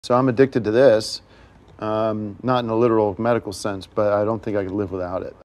So I'm addicted to this, not in a literal medical sense, but I don't think I could live without it.